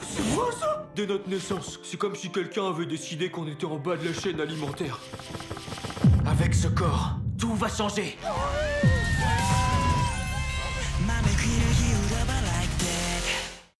C'est moi ça? Dès notre naissance, c'est comme si quelqu'un avait décidé qu'on était en bas de la chaîne alimentaire. Avec ce corps, tout va changer.